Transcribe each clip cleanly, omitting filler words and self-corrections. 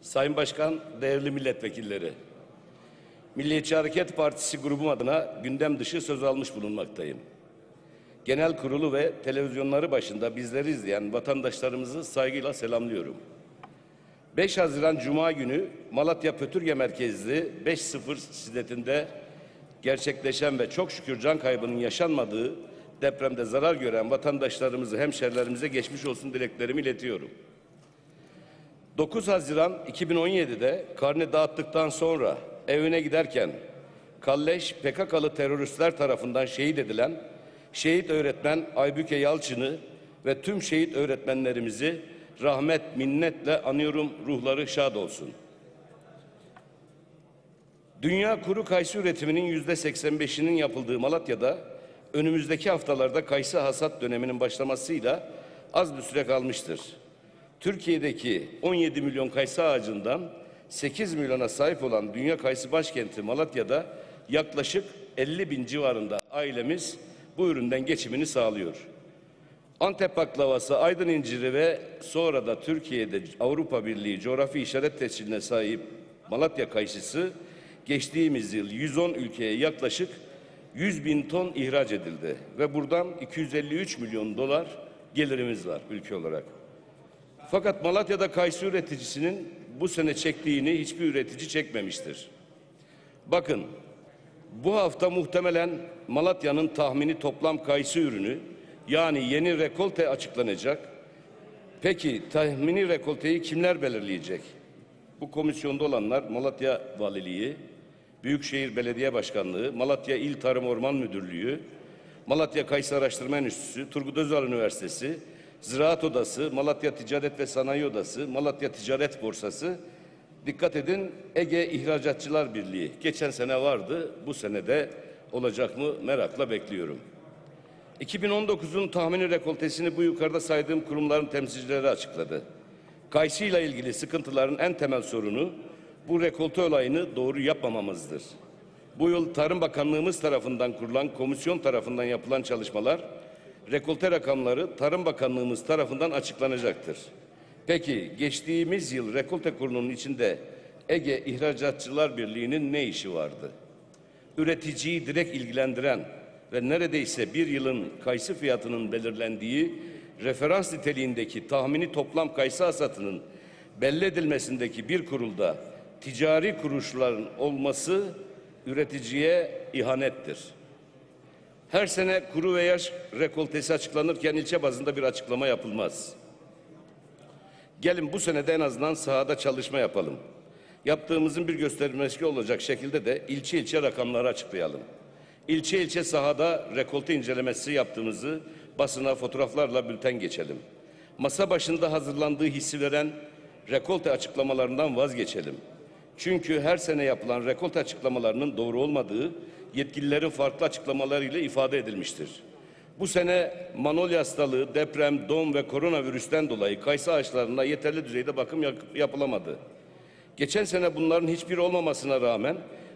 Sayın Başkan, değerli milletvekilleri, Milliyetçi Hareket Partisi grubum adına gündem dışı söz almış bulunmaktayım. Genel kurulu ve televizyonları başında bizleri izleyen vatandaşlarımızı saygıyla selamlıyorum. 5 Haziran Cuma günü Malatya Pötürge merkezli 5.0 şiddetinde gerçekleşen ve çok şükür can kaybının yaşanmadığı depremde zarar gören vatandaşlarımızı, hemşerilerimize geçmiş olsun dileklerimi iletiyorum. 9 Haziran 2017'de karne dağıttıktan sonra evine giderken kalleş PKK'lı teröristler tarafından şehit edilen şehit öğretmen Aybüke Yalçın'ı ve tüm şehit öğretmenlerimizi rahmet, minnetle anıyorum, ruhları şad olsun. Dünya kuru kayısı üretiminin %85'inin yapıldığı Malatya'da önümüzdeki haftalarda kayısı hasat döneminin başlamasıyla az bir süre kalmıştır. Türkiye'deki 17 milyon kayısı ağacından 8 milyona sahip olan dünya kayısı başkenti Malatya'da yaklaşık 50 bin civarında ailemiz bu üründen geçimini sağlıyor. Antep baklavası, Aydın inciri ve sonra da Türkiye'de Avrupa Birliği coğrafi işaret tescilline sahip Malatya kayısısı geçtiğimiz yıl 110 ülkeye yaklaşık 100 bin ton ihraç edildi ve buradan 253 milyon dolar gelirimiz var ülke olarak. Fakat Malatya'da kayısı üreticisinin bu sene çektiğini hiçbir üretici çekmemiştir. Bakın, bu hafta muhtemelen Malatya'nın tahmini toplam kayısı ürünü, yani yeni rekolte açıklanacak. Peki tahmini rekolteyi kimler belirleyecek? Bu komisyonda olanlar Malatya Valiliği, Büyükşehir Belediye Başkanlığı, Malatya İl Tarım Orman Müdürlüğü, Malatya Kayısı Araştırma Enstitüsü, Turgut Özal Üniversitesi, Ziraat Odası, Malatya Ticaret ve Sanayi Odası, Malatya Ticaret Borsası, dikkat edin, Ege İhracatçılar Birliği. Geçen sene vardı, bu sene de olacak mı merakla bekliyorum. 2019'un tahmini rekoltesini bu yukarıda saydığım kurumların temsilcileri açıkladı. Kayısı ile ilgili sıkıntıların en temel sorunu bu rekolte olayını doğru yapmamamızdır. Bu yıl Tarım Bakanlığımız tarafından kurulan komisyon tarafından yapılan çalışmalar, rekolte rakamları Tarım Bakanlığımız tarafından açıklanacaktır. Peki geçtiğimiz yıl rekolte kurulunun içinde Ege İhracatçılar Birliği'nin ne işi vardı? Üreticiyi direkt ilgilendiren ve neredeyse bir yılın kayısı fiyatının belirlendiği referans niteliğindeki tahmini toplam kayısı hasatının belli edilmesindeki bir kurulda ticari kuruluşların olması üreticiye ihanettir. Her sene kuru ve yaş rekoltesi açıklanırken ilçe bazında bir açıklama yapılmaz. Gelin bu sene de en azından sahada çalışma yapalım. Yaptığımızın bir göstermesi olacak şekilde de ilçe ilçe rakamları açıklayalım. İlçe ilçe sahada rekolte incelemesi yaptığımızı basına fotoğraflarla bülten geçelim. Masa başında hazırlandığı hissi veren rekolte açıklamalarından vazgeçelim. Çünkü her sene yapılan rekolte açıklamalarının doğru olmadığı yetkililerin farklı açıklamalarıyla ifade edilmiştir. Bu sene manolya hastalığı, deprem, don ve koronavirüsten dolayı kayısı ağaçlarına yeterli düzeyde bakım yapılamadı. Geçen sene bunların hiçbiri olmamasına rağmen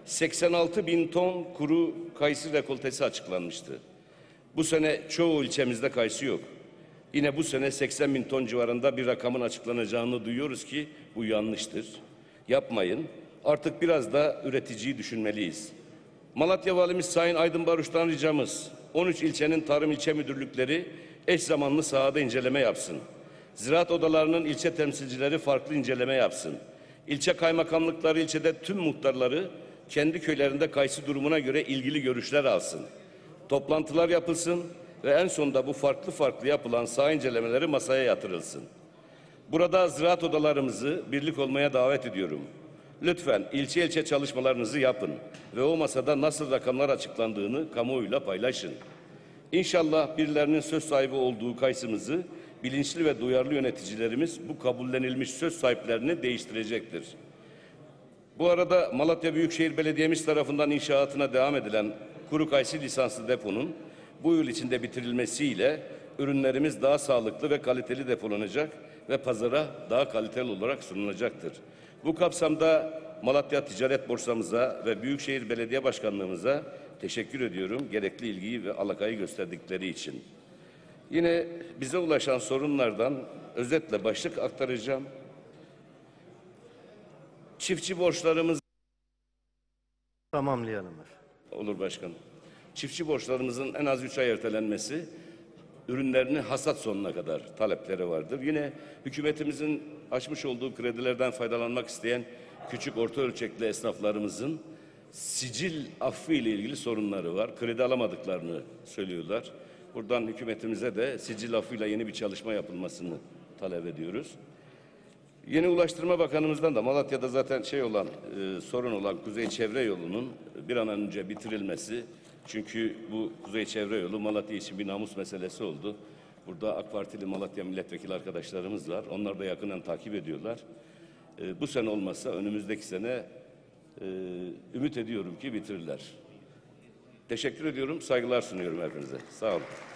86 bin ton kuru kayısı rekoltesi açıklanmıştı. Bu sene çoğu ilçemizde kayısı yok. Yine bu sene 80 bin ton civarında bir rakamın açıklanacağını duyuyoruz ki bu yanlıştır. Yapmayın. Artık biraz da üreticiyi düşünmeliyiz. Malatya Valimiz Sayın Aydın Baruş'tan ricamız 13 ilçenin tarım ilçe müdürlükleri eş zamanlı sahada inceleme yapsın. Ziraat odalarının ilçe temsilcileri farklı inceleme yapsın. İlçe kaymakamlıkları ilçede tüm muhtarları kendi köylerinde kayısı durumuna göre ilgili görüşler alsın. Toplantılar yapılsın ve en sonunda bu farklı yapılan saha incelemeleri masaya yatırılsın. Burada ziraat odalarımızı birlik olmaya davet ediyorum. Lütfen ilçe ilçe çalışmalarınızı yapın ve o masada nasıl rakamlar açıklandığını kamuoyuyla paylaşın. İnşallah birilerinin söz sahibi olduğu kayısımızı bilinçli ve duyarlı yöneticilerimiz bu kabullenilmiş söz sahiplerini değiştirecektir. Bu arada Malatya Büyükşehir Belediye'miz tarafından inşaatına devam edilen kuru kayısı lisanslı deponun bu yıl içinde bitirilmesiyle ürünlerimiz daha sağlıklı ve kaliteli depolanacak ve pazara daha kaliteli olarak sunulacaktır. Bu kapsamda Malatya Ticaret Borsamıza ve Büyükşehir Belediye Başkanlığımıza teşekkür ediyorum gerekli ilgiyi ve alakayı gösterdikleri için. Yine bize ulaşan sorunlardan özetle başlık aktaracağım. Çiftçi borçlarımız Tamamlayalım. olur başkanım. Çiftçi borçlarımızın en az 3 ay ertelenmesi, ürünlerini hasat sonuna kadar talepleri vardır. Yine hükümetimizin açmış olduğu kredilerden faydalanmak isteyen küçük orta ölçekli esnaflarımızın sicil affı ile ilgili sorunları var. Kredi alamadıklarını söylüyorlar. Buradan hükümetimize de sicil affıyla yeni bir çalışma yapılmasını talep ediyoruz. Yeni Ulaştırma Bakanımızdan da Malatya'da zaten sorun olan Kuzey Çevre Yolu'nun bir an önce bitirilmesi. Çünkü bu Kuzey Çevre Yolu Malatya için bir namus meselesi oldu. Burada AK Partili Malatya milletvekili arkadaşlarımız var. Onlar da yakından takip ediyorlar. Bu sene olmazsa önümüzdeki sene ümit ediyorum ki bitirirler. Teşekkür ediyorum, saygılar sunuyorum hepinize. Sağ olun.